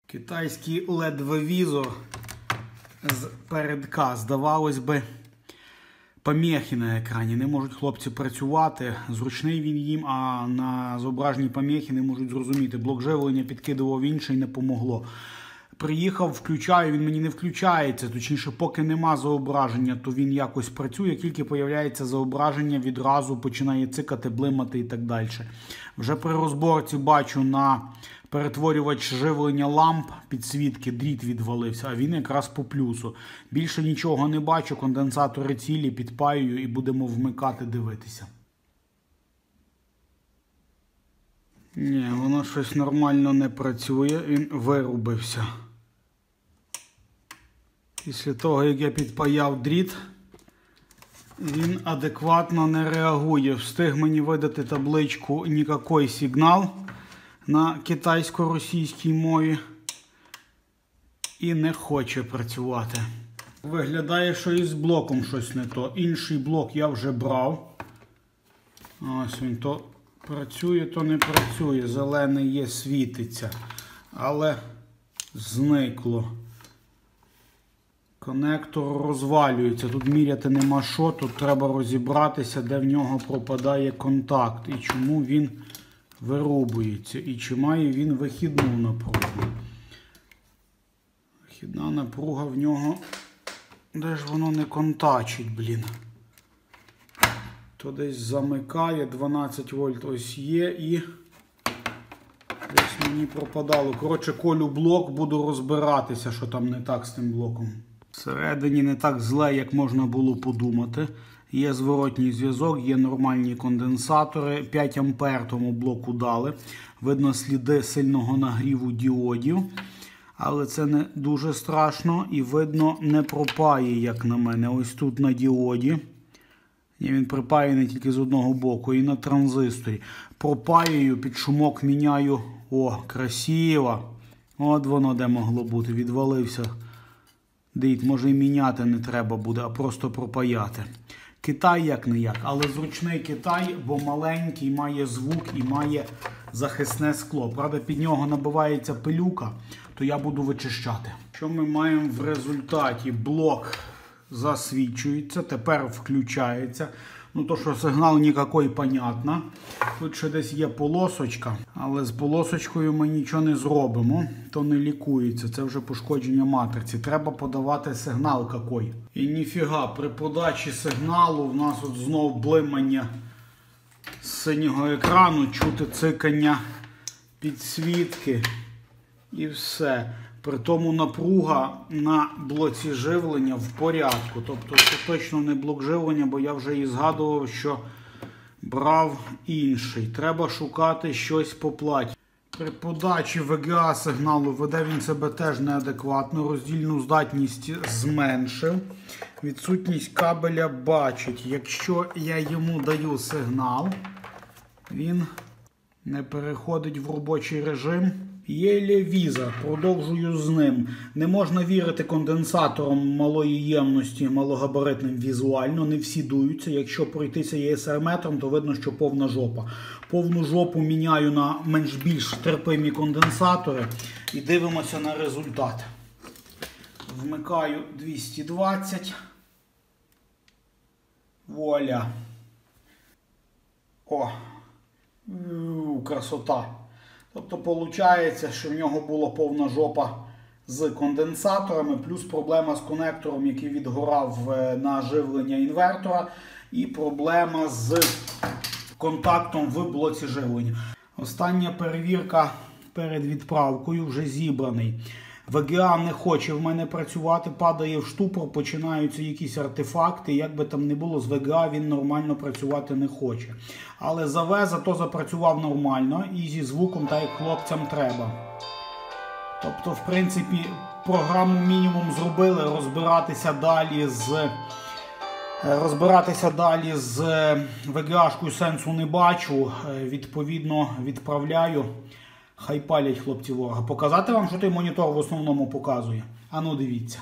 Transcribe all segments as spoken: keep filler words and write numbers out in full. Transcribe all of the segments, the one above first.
Китайський лед-вивізор з передка. Здавалось би, помехи на екрані. Не можуть хлопці працювати. Зручний він їм, а на зображенні помехи не можуть зрозуміти. Блок живлення підкидував інший, не помогло. Приїхав, включаю, він мені не включається. Точніше, поки нема зображення, то він якось працює. Тільки появляється зображення, відразу починає цикати, блимати і так далі. Вже при розборці бачу на перетворювач живлення ламп підсвітки, дріт відвалився, а він якраз по плюсу. Більше нічого не бачу, конденсатори цілі, підпаюю і будемо вмикати, дивитися. Ні, воно щось нормально не працює, він вирубився. Після того, як я підпаяв дріт, він адекватно не реагує. Встиг мені видати табличку «Нікакой сигнал» на китайсько-російській мові і не хоче працювати. Виглядає, що із блоком щось не то. Інший блок я вже брав. Ось він то працює, то не працює. Зелений є, світиться. Але зникло. Конектор розвалюється. Тут міряти нема що. Тут треба розібратися, де в нього пропадає контакт. І чому він вирубується. І чи має він вихідну напругу. Вихідна напруга в нього... Де ж воно не контачить, блін. То десь замикає, дванадцять вольт ось є і десь мені пропадало. Коротше, колю блок, буду розбиратися, що там не так з тим блоком. Всередині не так зле, як можна було подумати. Є зворотній зв'язок, є нормальні конденсатори. п'ять ампер тому блоку дали. Видно сліди сильного нагріву діодів. Але це не дуже страшно і видно не пропає, як на мене. Ось тут на діоді. І він припаяний тільки з одного боку. І на транзисторі. Пропаюю, під шумок міняю. О, красиво. От воно де могло бути. Відвалився. Дріт, може і міняти не треба буде, а просто пропаяти. Китай як не як. Але зручний Китай, бо маленький, має звук і має захисне скло. Правда, під нього набивається пилюка, то я буду вичищати. Що ми маємо в результаті? Блок засвічується, тепер включається. Ну, то, що сигнал ніякий, понятно. Тут ще десь є полосочка, але з полосочкою ми нічого не зробимо. То не лікується, це вже пошкодження матриці. Треба подавати сигнал який. І ніфіга, при подачі сигналу в нас от знов блимання з синього екрану, чути цикання підсвітки і все. При тому напруга на блоці живлення в порядку. Тобто це точно не блок живлення, бо я вже і згадував, що брав інший. Треба шукати щось по платі. При подачі ве ге а сигналу веде він себе теж неадекватно. Роздільну здатність зменшив. Відсутність кабеля бачить. Якщо я йому даю сигнал, він не переходить в робочий режим. Єле віза, продовжую з ним. Не можна вірити конденсаторам малої ємності, малогабаритним візуально. Не всі дуються. Якщо пройтися є ес ар-метром, то видно, що повна жопа. Повну жопу міняю на менш-більш терпимі конденсатори і дивимося на результат. Вмикаю двісті двадцять. Вуаля. О, красота. Тобто, виходить, що в нього була повна жопа з конденсаторами, плюс проблема з конектором, який відгорав на живлення інвертора, і проблема з контактом в блоці живлення. Остання перевірка перед відправкою, вже зібраний. ве ге а не хоче в мене працювати, падає в штупор, починаються якісь артефакти. Як би там не було, з ве ге а він нормально працювати не хоче. Але заве зато запрацював нормально і зі звуком, так як хлопцям треба. Тобто, в принципі, програму мінімум зробили, розбиратися далі з... Розбиратися далі з ве ге а-шкою сенсу не бачу. Відповідно, відправляю. Хай палять хлопці ворога. Показати вам, що той монітор в основному показує? А ну дивіться.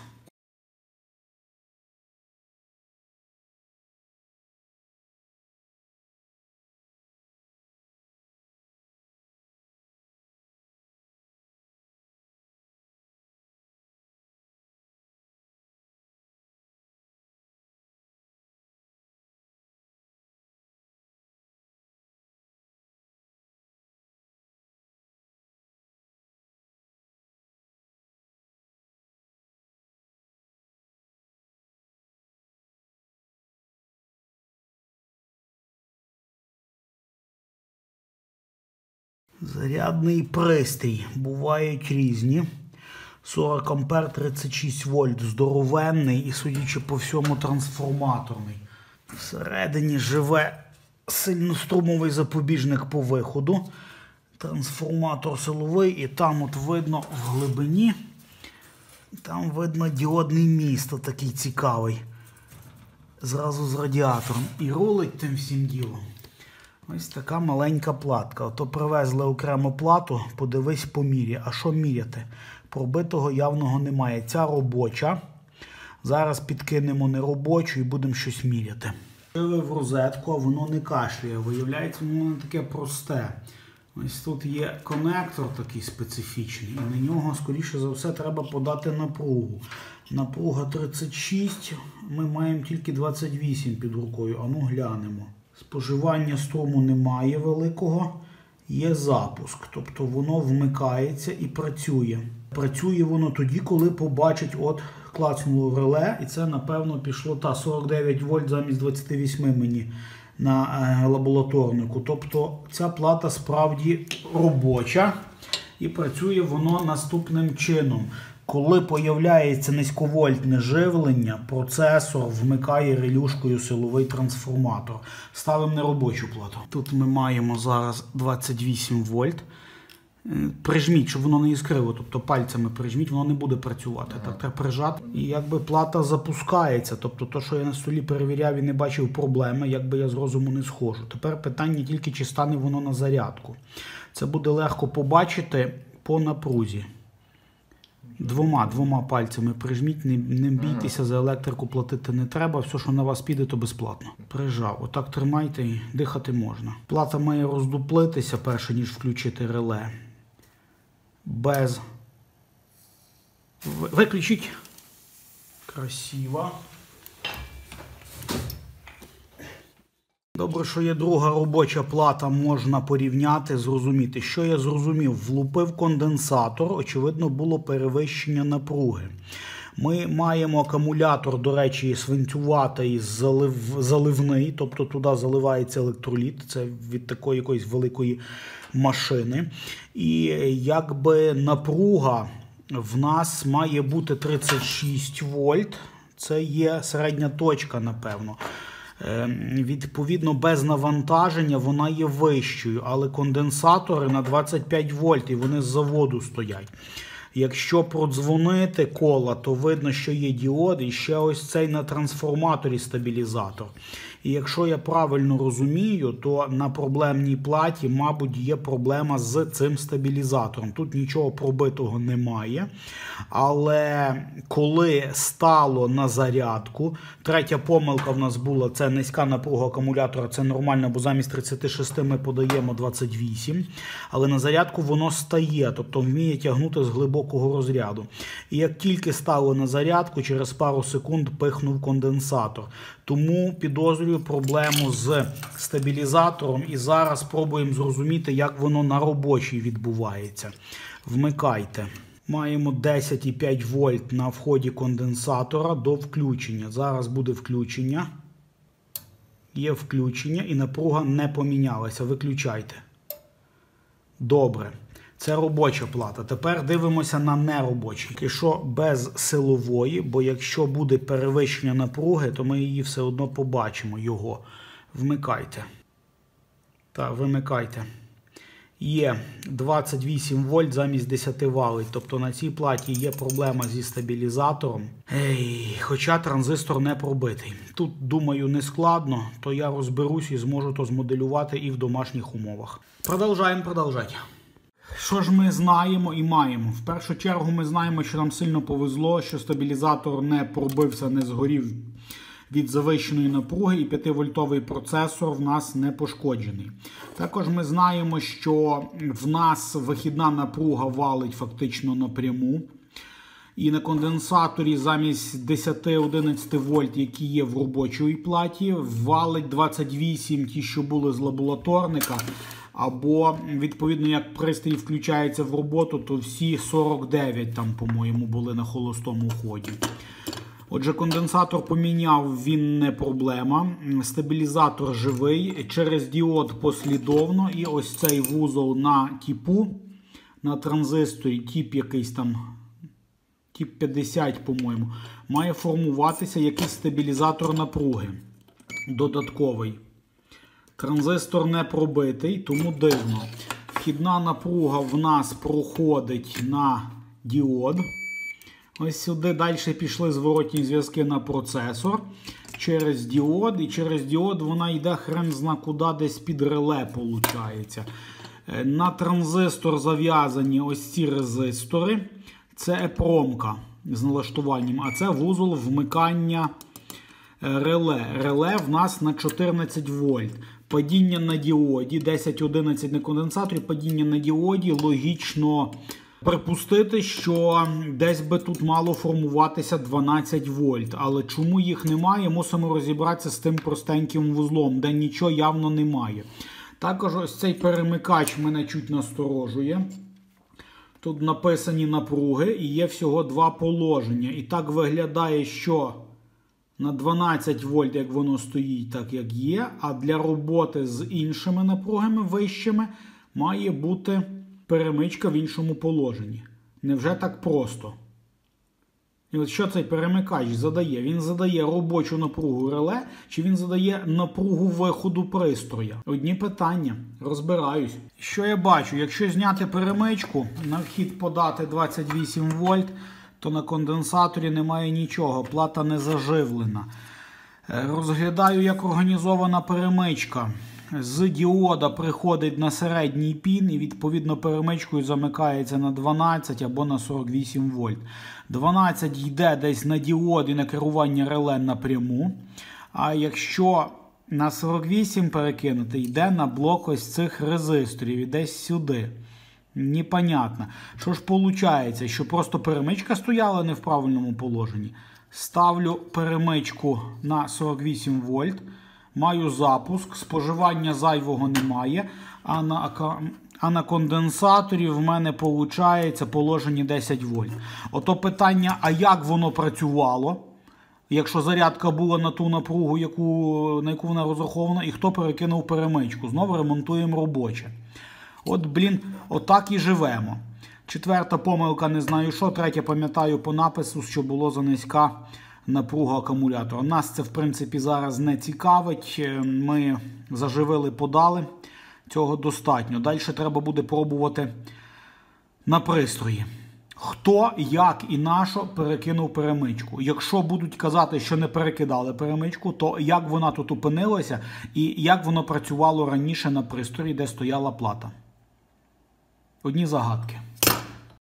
Зарядний пристрій. Бувають різні. сорок ампер, тридцять шість вольт. Здоровенний і, судячи по всьому, трансформаторний. Всередині живе сильнострумовий запобіжник по виходу. Трансформатор силовий, і там от видно в глибині, там видно діодний міст, такий цікавий. Зразу з радіатором. І рулить тим всім ділом. Ось така маленька платка. Ото привезли окрему плату, подивись, поміряй. А що міряти? Пробитого явного немає. Ця робоча. Зараз підкинемо неробочу і будемо щось міряти. Вшили в розетку, а воно не кашляє. Виявляється, воно не таке просте. Ось тут є конектор такий специфічний, і на нього, скоріше за все, треба подати напругу. Напруга тридцять шість, ми маємо тільки двадцять вісім під рукою, а ну глянемо. Споживання струму немає великого, є запуск, тобто воно вмикається і працює. Працює воно тоді, коли побачить, от клацнуло в реле, і це, напевно, пішло та сорок дев'ять вольт замість двадцяти восьми мені на е, лабораторнику. Тобто ця плата справді робоча і працює воно наступним чином. Коли появляється низьковольтне живлення, процесор вмикає релюшкою силовий трансформатор. Ставимо неробочу плату. Тут ми маємо зараз двадцять вісім вольт. Прижміть, щоб воно не іскрило, тобто пальцями прижміть, воно не буде працювати. Ага. Так треба прижати. І якби плата запускається, тобто то, що я на столі перевіряв і не бачив проблеми, якби я з розуму не схожу. Тепер питання тільки, чи стане воно на зарядку. Це буде легко побачити по напрузі. Двома, двома пальцями прижміть, не, не бійтеся, за електрику платити не треба, все, що на вас піде, то безплатно. Прижав, отак тримайте і дихати можна. Плата має роздуплитися, перше, ніж включити реле. Без... Виключіть. Красиво. Добре, що є друга робоча плата, можна порівняти, зрозуміти. Що я зрозумів? Влупив конденсатор, очевидно, було перевищення напруги. Ми маємо акумулятор, до речі, свинцюватий, залив, заливний, тобто туди заливається електроліт, це від такої якоїсь великої машини. І якби напруга в нас має бути тридцять шість вольт, це є середня точка, напевно. Відповідно, без навантаження вона є вищою, але конденсатори на двадцять п'ять вольт і вони з заводу стоять. Якщо продзвонити кола, то видно, що є діод і ще ось цей на трансформаторі стабілізатор. І якщо я правильно розумію, то на проблемній платі, мабуть, є проблема з цим стабілізатором. Тут нічого пробитого немає. Але коли стало на зарядку, третя помилка в нас була, це низька напруга акумулятора, це нормально, бо замість тридцяти шести ми подаємо двадцять вісім. Але на зарядку воно стає, тобто вміє тягнути з глибокого розряду. І як тільки стало на зарядку, через пару секунд пихнув конденсатор. Тому підозрюю проблему з стабілізатором і зараз спробуємо зрозуміти, як воно на робочій відбувається. Вмикайте. Маємо десять і п'ять вольт на вході конденсатора до включення. Зараз буде включення. Є включення і напруга не помінялася. Виключайте. Добре. Це робоча плата. Тепер дивимося на неробочий. І що без силової, бо якщо буде перевищення напруги, то ми її все одно побачимо, його. Вмикайте. Так, вимикайте. Є двадцять вісім вольт замість десяти валить. Тобто на цій платі є проблема зі стабілізатором. Ей, хоча транзистор не пробитий. Тут, думаю, не складно, то я розберусь і зможу то змоделювати і в домашніх умовах. Продовжаємо, продовжати. Що ж ми знаємо і маємо? В першу чергу ми знаємо, що нам сильно повезло, що стабілізатор не пробився, не згорів від завищеної напруги і п'ятивольтовий процесор в нас не пошкоджений. Також ми знаємо, що в нас вихідна напруга валить фактично напряму. І на конденсаторі замість десяти-одинадцяти вольт, які є в робочій платі, валить двадцять вісім, ті, що були з лабораторника. Або, відповідно, як пристрій включається в роботу, то всі сорок дев'ять там, по-моєму, були на холостому ході. Отже, конденсатор поміняв, він не проблема. Стабілізатор живий, через діод послідовно. І ось цей вузол на тіпу, на транзисторі, тіп якийсь там, тіп п'ятдесят, по-моєму, має формуватися якийсь стабілізатор напруги додатковий. Транзистор не пробитий, тому дивно. Вхідна напруга в нас проходить на діод. Ось сюди далі пішли зворотні зв'язки на процесор. Через діод. І через діод вона йде хрен зна куди, десь під реле, виходить. На транзистор зав'язані ось ці резистори. Це епромка з налаштуванням, а це вузол вмикання реле. Реле в нас на чотирнадцять вольт. Падіння на діоді, десять одинадцять на конденсаторі, падіння на діоді, логічно припустити, що десь би тут мало формуватися дванадцять вольт. Але чому їх немає, мусимо розібратися з тим простеньким вузлом, де нічого явно немає. Також ось цей перемикач мене чуть насторожує. Тут написані напруги і є всього два положення. І так виглядає, що на дванадцять вольт, як воно стоїть, так як є, а для роботи з іншими напругами вищими має бути перемичка в іншому положенні. Невже так просто? І от що цей перемикач задає? Він задає робочу напругу реле, чи він задає напругу виходу пристроя? Одні питання. Розбираюсь. Що я бачу? Якщо зняти перемичку, на вхід подати двадцять вісім вольт, то на конденсаторі немає нічого, плата не заживлена. Розглядаю, як організована перемичка. З діода приходить на середній пін і відповідно перемичкою замикається на дванадцять або на сорок вісім вольт. дванадцять йде десь на діод і на керування реле напряму. А якщо на сорок вісім перекинути, йде на блок ось цих резисторів і десь сюди. Непонятно. Що ж виходить, що просто перемичка стояла не в правильному положенні. Ставлю перемичку на сорок вісім вольт. Маю запуск, споживання зайвого немає, а на, а на конденсаторі в мене виходить положення десять вольт. Ото питання, а як воно працювало, якщо зарядка була на ту напругу, яку, на яку вона розрахована, і хто перекинув перемичку. Знову ремонтуємо робоче. От, блін, отак і живемо. Четверта помилка, не знаю що, третя пам'ятаю по напису, що було занизька напруга акумулятора. Нас це, в принципі, зараз не цікавить. Ми заживили, подали. Цього достатньо. Далі треба буде пробувати на пристрої. Хто, як і на що перекинув перемичку. Якщо будуть казати, що не перекидали перемичку, то як вона тут опинилася і як воно працювало раніше на пристрої, де стояла плата. Одні загадки.